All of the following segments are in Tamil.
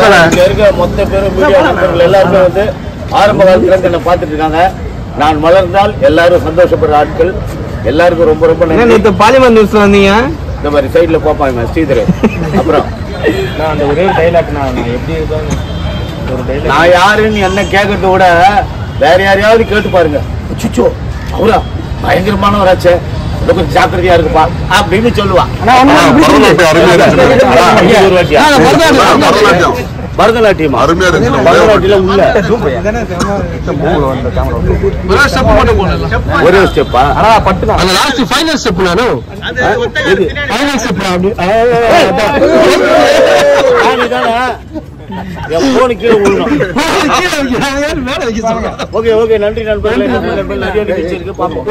இங்க இருக்க மொத்த பேரும் மீடியா நண்பர்கள் எல்லாருமே வந்து ஆரம்ப காலத்துல என்ன பார்த்துட்டு இருக்காங்க. நான் வளர்ந்தால் எல்லாரும் சந்தோஷப்படுற ஆட்கள். எல்லாருக்கும் ரொம்ப ரொம்ப நன்றி. பாலிமர் நியூஸ்ல வந்தீங்க இந்த மாதிரி சைட்ல போப்பாங்க ஸ்ரீதர். அப்புறம் நான் அந்த ஒரே டைலாக் நான் எப்படி இருக்கான்னு ஒரு டைலாக் நான் யாருன்னு என்ன கேட்கறத விட வேற யாரையாவது கேட்டு பாருங்க. சுச்சோ அவரா பயங்கரமானவராச்சே, கொஞ்சம் ஜாக்கிரதையா இருக்குப்பா அப்படின்னு சொல்லுவான். பரதநாட்டியம் அருமையா இருக்கு. பரதநாட்டியம் உள்ள ஒரே ஸ்டெப்பா ஃபைனல் ஸ்டெப் நானும் ஓகே ஓகே நன்றி நண்பர்களே. நிறைய நிகழ்ச்சி இருக்கு பார்ப்போம்.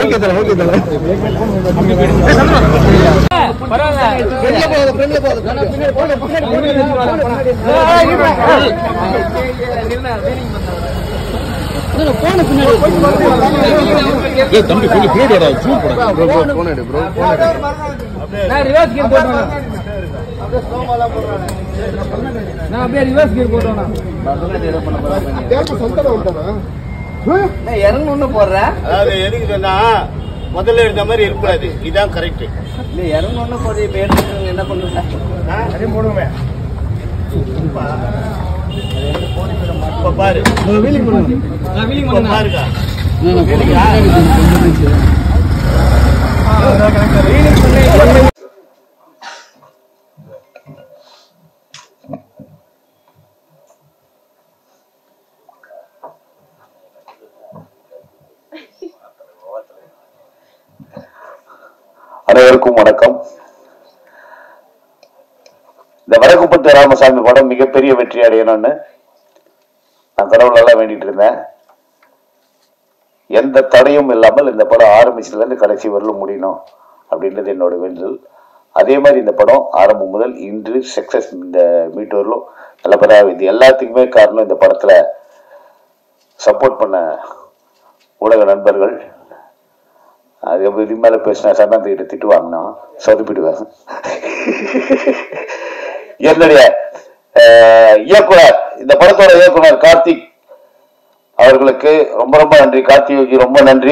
இறங்கணும்னு போடுறேன். அதாவது எதுக்குன்னா முதல்ல இருந்த மாதிரி இருக்கக்கூடாது. இதான் கரெக்ட். இறங்கணும்னு போது இப்ப எடுத்து என்ன பண்ணுங்க போடுவேன். பாரு பாருங்க அனைவருக்கும் வணக்கம். இந்த வடக்குப்பட்டு ராமசாமி படம் மிகப்பெரிய வெற்றி அடையணும்னு நான் கடவுளெல்லாம் வேண்டிட்டு இருந்தேன். எந்த தடையும் இல்லாமல் இந்த படம் ஆரம்பிச்சதுல இருந்து கடைசி வரலும் முடியணும் அப்படின்றது என்னோட வேண்டுதல். அதே மாதிரி இந்த படம் ஆரம்பம் முதல் இன்று சக்சஸ் இந்த மீட் வரலும் நல்லபடியாக இது எல்லாத்துக்குமே காரணம் இந்த படத்துல சப்போர்ட் பண்ண ஊடக நண்பர்கள். அது இது மேல பேசினா சந்தானத்துக்கிட்ட திட்டு வாங்கினா சொதப்பிடுவேன். என்னுடைய இயக்குனர், இந்த படத்தோட இயக்குனர் கார்த்திக் அவர்களுக்கு ரொம்ப ரொம்ப நன்றி. கார்த்திக் ரொம்ப நன்றி.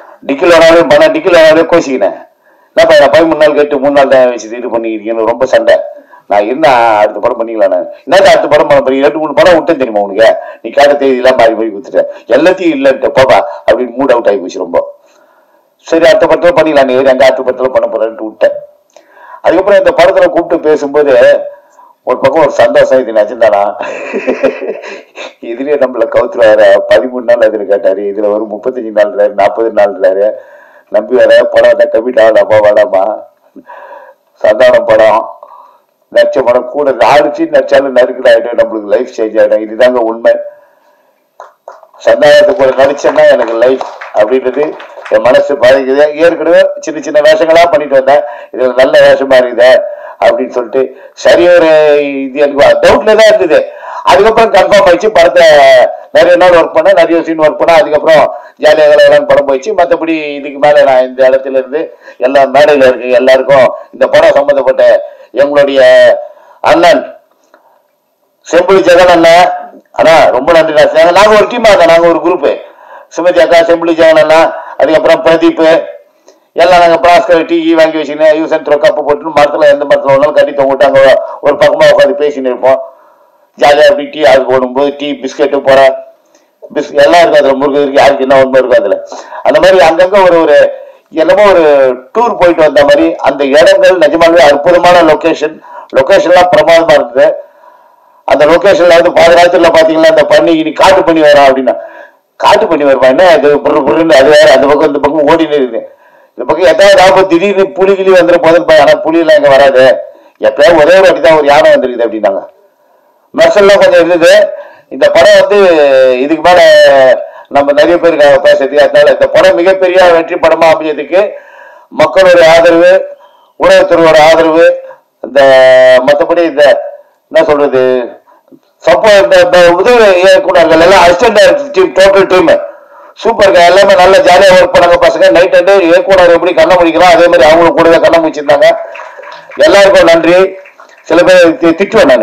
டிக்கிலாவே கோச்சிக்கினேன். என்னப்பா நான் 13 நாள் கேட்டு 3 நாள் தான் வச்சு இது பண்ணிக்கிறீங்கன்னு ரொம்ப சண்டை. நான் என்ன அடுத்த படம் பண்ணிக்கலாம். என்ன அடுத்த படம் பண்ண போறீங்க? 2-3 படம் விட்டேன் தெரியுமா உனக்கு? நீ கேட்ட தேதியெல்லாம் மாறி போய் கொடுத்துட்டேன். எல்லாத்தையும் இல்லைன்ட்டு போப்பா அப்படின்னு மூட் அவுட் ஆகி போச்சு ரொம்ப. சரி அடுத்த படத்துல பண்ணிக்கலாம், நீ எங்க அடுத்த படத்துல பண்ண போறேன்ட்டு விட்டேன். அதுக்கப்புறம் இந்த படத்துல கூப்பிட்டு பேசும்போது ஒரு பக்கம் ஒரு சந்தோஷம். இது நினைச்சிருந்தானா இதுலயே நம்மள கவுத்துருவாரு. 13 நாள் அதுல கேட்டாரு, இதுல ஒரு 35 நாள் 40 நாள் நம்பி வர படம் கமிட் ஆகலாமா வேடாமா? சந்தானம் படம் நடிச்ச படம் கூட ஆடிச்சு நடிச்சாலும் நறுக்கல் ஆயிடும், நம்மளுக்கு லைஃப் சேஞ்ச் ஆயிடும். இதுதாங்க உண்மை. சந்தானத்துக்கு கூட நடிச்சேன்னா எனக்கு லைஃப் அப்படின்றது என் மனசு பாதிக்குது. ஏற்கனவே சின்ன சின்ன வேஷங்களா பண்ணிட்டு வந்தேன், இதுல நல்ல வேஷமா இருக்குது அப்படின்னு சொல்லிட்டு சரி ஒரு இது எனக்கு டவுட்ல தான் இருந்தது. அதுக்கப்புறம் கன்ஃபார்ம் ஆயிடுச்சு. படத்தை நிறைய நாள் ஒர்க் பண்ண, நிறைய சீன் ஒர்க் பண்ண. அதுக்கப்புறம் ஜாலியாக கலவலான்னு படம் போயிடுச்சு. மற்றபடி இதுக்கு மேல நான் இந்த இடத்துல இருந்து எல்லா மேடையில இருக்கு எல்லாருக்கும் இந்த படம் சம்பந்தப்பட்ட எங்களுடைய அண்ணன் செம்பிளி ஜெகன் அண்ணன் அண்ணா ரொம்ப நன்றி. நாங்க ஒரு டீமா இருக்கோம், நாங்க ஒரு குரூப். சுமதி அக்கா, செம்பிளி ஜெகன் அண்ணா, அதுக்கப்புறம் பிரதீப் எல்லாம் நாங்க பிளாஸ்கர் டீ வாங்கி வச்சுக்கினேன். யூஸ் அண்ட் த்ரோ கப்பு போட்டு மரத்துல எந்த மரத்துல ஒன்றாலும் கட்டி தொங்கிட்டு அங்க ஒரு பக்கமா உட்காந்து பேசின்னு இருப்போம். ஜாலியா அப்படி டீ ஆகு போடும்போது டீ பிஸ்கெட்டு போற எல்லாம் இருக்கும். அதுல முருகன் இருக்கு, யாருக்கு என்ன உண்மை இருக்கும் அதுல. அந்த மாதிரி அங்கங்க ஒரு என்னமோ ஒரு டூர் போயிட்டு வந்த மாதிரி அந்த இடங்கள் நிஜமாவே அற்புதமான லொகேஷன்லாம் பிரமாதமா இருக்குது. அந்த லொகேஷன்ல வந்து பாதுகாத்துல பாத்தீங்கன்னா இந்த பண்ணி இனி காட்டு பண்ணி வரோம் அப்படின்னா காட்டு பண்ணி வருமா என்ன அது புருன்னு அது வேற. அந்த பக்கம் இந்த பக்கம் ஓடினு இருக்கு. இந்த பக்கம் எதாவது ஆபத்து திடீர்னு புலிகிளி வந்துட போதும். ஆனா புலியெல்லாம் இங்க வராது. எப்பயாவது ஒரே வாட்டி தான் ஒரு யானை வந்துருக்குது அப்படின்னாங்க. மெர்சல்லாம் கொஞ்சம் இருந்தது. இந்த படம் வந்து இதுக்கு மேல நம்ம நிறைய பேருக்கு பேசுறதுக்கு, அதனால இந்த படம் மிகப்பெரிய வெற்றி படமா அமைஞ்சதுக்கு மக்களோட ஆதரவு, ஊடகத்துறையோட ஆதரவு, இந்த மற்றபடி இந்த என்ன சொல்றது சப்போர்ட் உதவி இயக்குனர்கள் எல்லாம் assistant team total team super. எல்லாமே நல்ல ஜாலியா ஒர்க் பண்ணாங்க பசங்க. நைட் வந்து இயக்குனர் எப்படி கண்ண முடிக்கிறோம் அதே மாதிரி அவங்களும் கூடவே கண்ண முடிச்சிருந்தாங்க. எல்லாருக்கும் நன்றி. சில பேர் திட்டுவேன் நான்,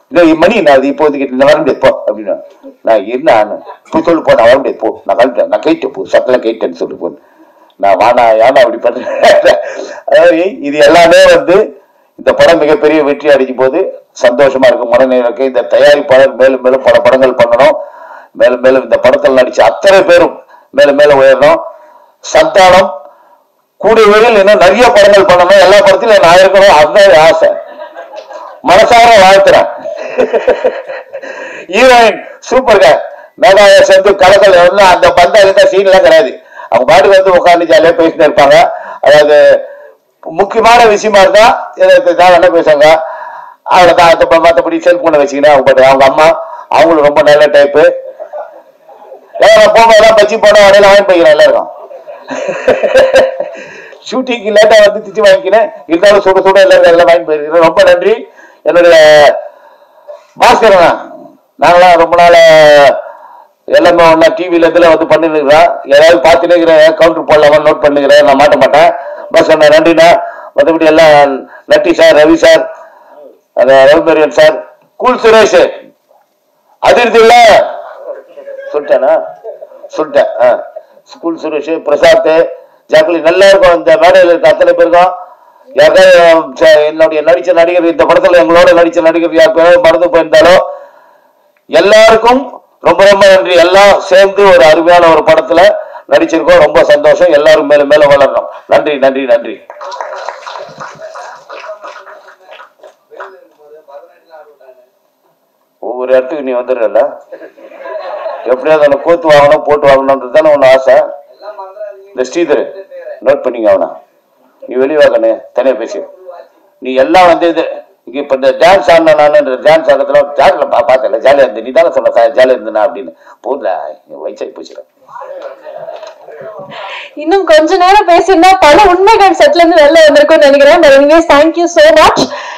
மணி நான் அது இப்போ வந்து நான் வர முடியாது போ அப்படின்னா நான் என்ன இப்போ சொல்லு போ நான் வர முடியாது போ நான் கழிட்டேன் நான் கேட்டேன் போ சட்டெல்லாம் கேட்டேன்னு சொல்லு போன்னு நான் வானா யானா அப்படி பண்றேன். அதாவது இது எல்லாமே வந்து இந்த படம் மிகப்பெரிய வெற்றி அடைக்கும் போது சந்தோஷமா இருக்கும், மனநிலைக்கு. இந்த தயாரிப்பாளர் மேலும் மேலும் பல படங்கள் பண்ணணும், மேலும் மேலும் இந்த படத்தில் நடிச்ச அத்தனை பேரும் மேலும் மேலும் உயரணும். சந்தானம் கூடிய வரையில் இன்னும் நிறைய படங்கள் பண்ணணும், எல்லா படத்திலும் நான் இருக்கணும், அதுதான் ஆசை. மனசார வாழ்த்துறேன். ஹீரோயின் சூப்பர்ங்க, மேகாய சேர்ந்து கலக்கல் எல்லாம் அந்த பந்தா இருந்த சீன் எல்லாம் கிடையாது. அவங்க பாட்டுக்கு வந்து உட்காந்து ஜாலியா பேசிட்டு இருப்பாங்க. அதாவது முக்கியமான விஷயமா இருந்தா என்ன பேசுவாங்க அவ்வளவுதான். மற்றபடி செல்போனை வச்சுக்கினா அவங்க அம்மா அவங்களும் ரொம்ப நல்ல டைப்பு. போகும்போதெல்லாம் பச்சி போன வரையில வாங்கி போய்க்கிறேன் எல்லாருக்கும். ஷூட்டிங்க்கு லேட்டா வந்து திச்சு வாங்கிக்கிறேன், இருந்தாலும் சுட சுட எல்லாரும் எல்லாம் வாங்கி போயிருக்கிறேன். ரொம்ப நன்றி. என்னுடைய பாஸ்கரன் நாங்களாம் ரொம்ப நாள் எல்லாமே ஒன்னா டிவியில இதுல வந்து பண்ணிருக்கிறேன். ஏதாவது பார்த்துட்டு இருக்கிறேன், கவுண்டர் போடலாமா நோட் பண்ணுகிறேன், நான் மாட்ட மாட்டேன். பாஸ்கரண்ணா நன்றிண்ணா. மற்றபடி எல்லாம் Natty sir, Ravi sir, Ravi Mariyan sir, cool Suresh அதிர்ந்து இல்ல சொல்லிட்டேனா சொல்லிட்டேன். ஸ்கூல் சுரேஷ், பிரசாத், ஜாக்லி நல்லா இருக்கும். இந்த மேடையில் இருக்க அத்தனை பேருக்கும் யாருக்காவது என்னுடைய நடிச்ச நடிகர் இந்த படத்துல எங்களோட நடிச்ச நடிகர் யாருக்காவது மறந்து போயிருந்தாலும் எல்லாருக்கும் ரொம்ப ரொம்ப நன்றி. எல்லாம் சேர்ந்து ஒரு அருமையான ஒரு படத்துல நடிச்சிருக்கோம். ரொம்ப சந்தோஷம். எல்லாரும் மேலும் மேலும் வளரணும். நன்றி நன்றி நன்றி. ஒவ்வொரு இடத்துக்கு நீ வந்துடுறல, எப்படியாவது அவனை கோத்து வாங்கணும் போட்டு வாங்கணும்ன்றது தானே உன் ஆசை. இந்த ஸ்ரீதர் நோட் பண்ணிங்க, அவனா நீ வெளிவாகனே தனியா பேசி. நீ எல்லாம் வந்து இது இங்க இப்ப இந்த டான்ஸ் ஆடின நான் டான்ஸ் ஆடுறதுல ஜாலியில பார்த்தல ஜாலியா இருந்து நீ தானே சொன்ன ஜாலியா இருந்தனா அப்படின்னு போடல வயசாகி போச்சு. இன்னும் கொஞ்ச நேரம் பேசியிருந்தா பல உண்மைகள் செட்ல இருந்து வெளில வந்திருக்கும்னு நினைக்கிறேன். Thank you so much.